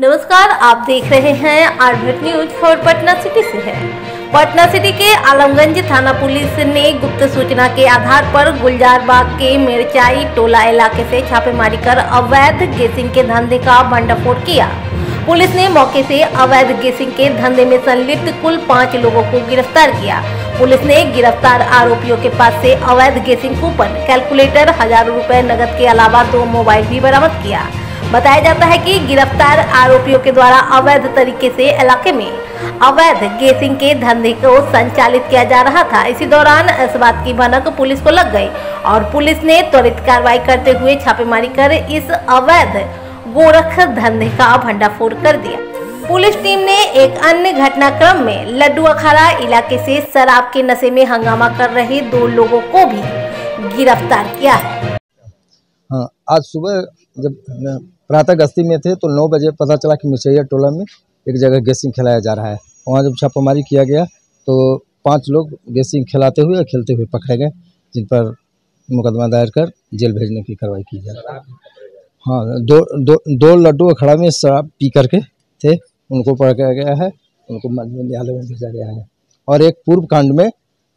नमस्कार, आप देख रहे हैं आरबीएट न्यूज और पटना सिटी से है। पटना सिटी के आलमगंज थाना पुलिस ने गुप्त सूचना के आधार पर गुलजार बाग के मिर्चाई टोला इलाके से छापेमारी कर अवैध गेसिंग के धंधे का भंडाफोड़ किया। पुलिस ने मौके से अवैध गेसिंग के धंधे में संलिप्त कुल 5 लोगों को गिरफ्तार किया। पुलिस ने गिरफ्तार आरोपियों के पास से अवैध गेसिंग कूपन, कैलकुलेटर, 1000 रुपए नकद के अलावा 2 मोबाइल भी बरामद किया। बताया जाता है कि गिरफ्तार आरोपियों के द्वारा अवैध तरीके से इलाके में अवैध गेसिंग के धंधे को संचालित किया जा रहा था। इसी दौरान इस बात की भनक पुलिस को लग गई और पुलिस ने त्वरित कार्रवाई करते हुए छापेमारी कर इस अवैध गोरख धंधे का भंडाफोड़ कर दिया। पुलिस टीम ने एक अन्य घटनाक्रम में लड्डू अखाड़ा इलाके से शराब के नशे में हंगामा कर रहे 2 लोगों को भी गिरफ्तार किया है। हाँ, आज सुबह जब प्रातः गश्ती में थे तो 9 बजे पता चला कि मिर्चैया टोला में एक जगह गेसिंग खिलाया जा रहा है। वहाँ जब छापामारी किया गया तो 5 लोग गेसिंग खिलाते हुए या खेलते हुए पकड़े गए, जिन पर मुकदमा दायर कर जेल भेजने की कार्रवाई की जाए। हाँ, दो लड्डू अखाड़ा में शराब पी करके थे, उनको पकड़ा गया है, उनको न्यायालय में भेजा गया है। और एक पूर्व कांड में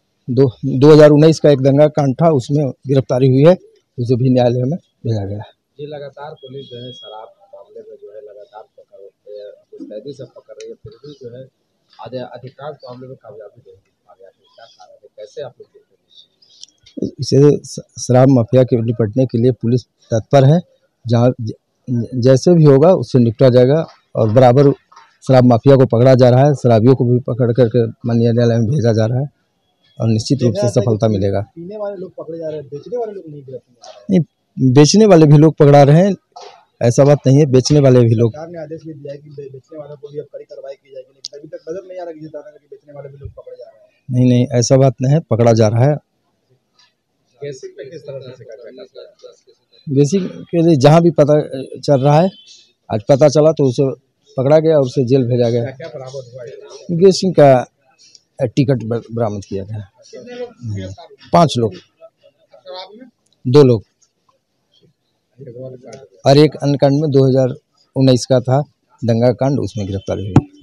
2019 का एक दंगा कांड था, उसमें गिरफ्तारी हुई है, उसे भी न्यायालय में भेजा गया है। जी, लगातार पुलिस जो है शराब मामले में जो है लगातार मुस्तैदी से पकड़ रही है, फिर भी जो है अधिकांश मामले में कामयाबी नहीं मिल पा रहा है। क्या कारण है, कैसे आप लोग देखते हैं इसे? शराब माफिया के निपटने के लिए पुलिस तत्पर है। जहाँ जैसे भी होगा उससे निपटा जाएगा और बराबर शराब माफिया को पकड़ा जा रहा है, शराबियों को भी पकड़ करके न्यायालय में भेजा जा रहा है और निश्चित रूप से सफलता मिलेगा। पीने वाले लोग पकड़े जा रहे हैं, बेचने वाले लोग नहीं, बेचने वाले भी लोग पकड़ा रहे हैं, ऐसा बात नहीं है, बेचने वाले भी लोग। सरकार ने आदेश भी दिया है कि बेचने वालों को भी अब कड़ी कार्रवाई की जाएगी, लेकिन अभी तक नजर नहीं आ रहा कि बेचने वाले भी लोग पकड़े जा रहे हैं। नहीं, ऐसा बात नहीं है, पकड़ा जा रहा है। गेसिंग पे किस तरह से शिकायत करना है? गेसिंग के लिए जहाँ भी पता चल रहा है, आज पता चला तो उसे पकड़ा गया और उसे जेल भेजा गया। क्या बरामद हुआ? गेसिंग का टिकट बरामद किया गया। 5 लोग, 2 लोग और एक अन्य कांड में 2019 का था दंगा कांड, उसमें गिरफ्तारी हुई।